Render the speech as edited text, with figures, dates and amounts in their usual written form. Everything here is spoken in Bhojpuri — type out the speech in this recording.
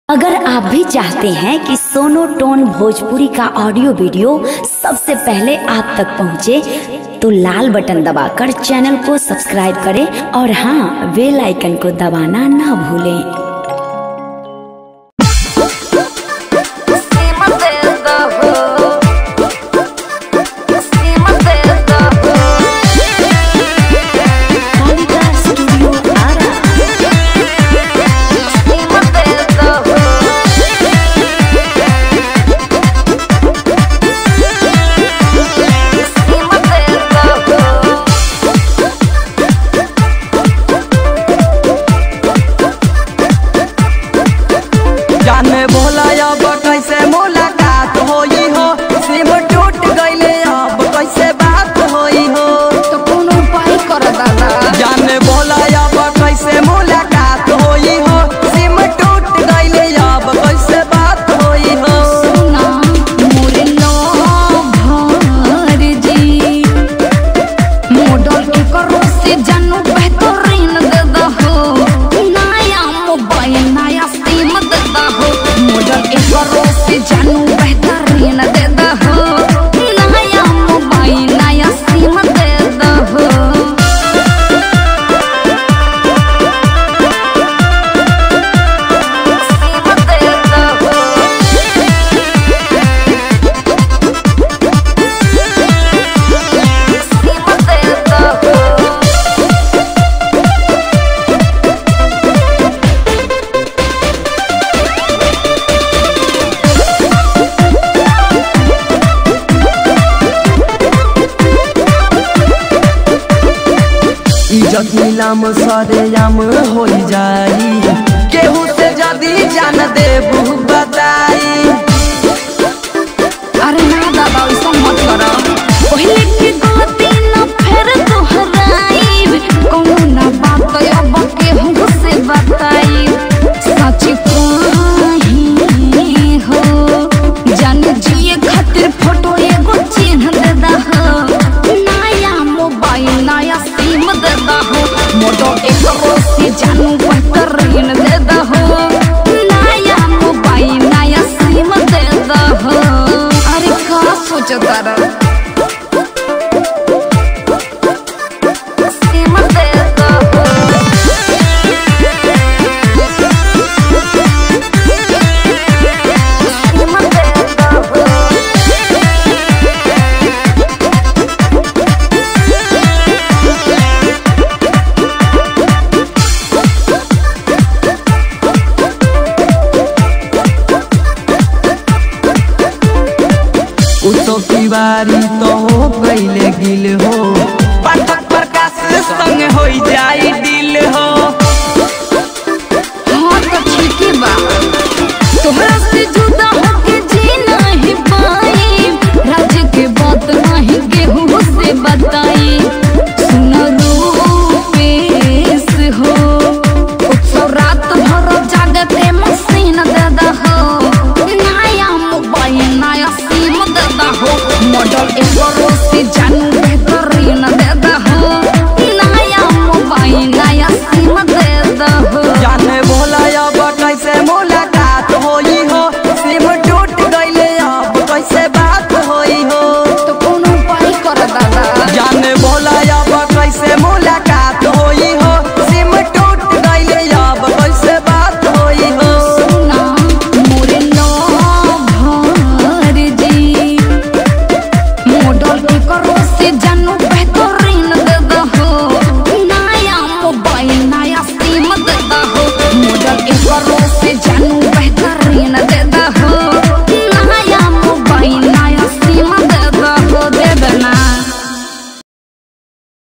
अगर आप भी चाहते हैं कि सोनो टोन भोजपुरी का ऑडियो वीडियो सबसे पहले आप तक पहुंचे, तो लाल बटन दबाकर चैनल को सब्सक्राइब करें और हाँ, बेल आइकन को दबाना ना भूलें। इज्जत नीलाम सरेआम हो जाई, केहू से जदी जान देबू बताई। अरे ना दादा ऐसा मत करो, पहले की गलती ना फिर दोहराई। कोनो ना बात अब केहू से बताई। सच कही हो जान जिए खातिर फोटो एगो चिन्ह दे दहो, नया मोबाइल नया सिम दे दहो, मोटो एकरो से जानू बेहतरीन दे दहो, नया मोबाइल नया सिम दे दहो। अरे का सोचता रह तिवारी तो हो गईले गिल हो, पाठक प्रकाश संग हो जाई दिल हो। हाँ तो ठीक है बा, तोहरा से जुदा होके जी नहीं पाई, राज के बात नहीं केहू से बताई। सुनो रूपेश हो, उत्सव रात भर जागते मशीन दे दहो, नया मोबाइल नया सिम दे दहो, मॉडल एकरो से जानू बेहतरीन दे दहो, नया मोबाइल नया सिम दे दहो। जाने भोला अब कैसे मुलाकात होई हो, सिम टूट गईले अब कैसे बात होई हो, तो कोनो उपाय कर दादा। जाने भोला अब कैसे मुलाकात होई हो, सिम टूट गईले अब कैसे बात होई हो। सुना मोरे लवर जी, मॉडल एकरो से जानू बेहतरीन दे दहो, नया मोबाइल नया सिम दे दहो, मॉडल एकरो से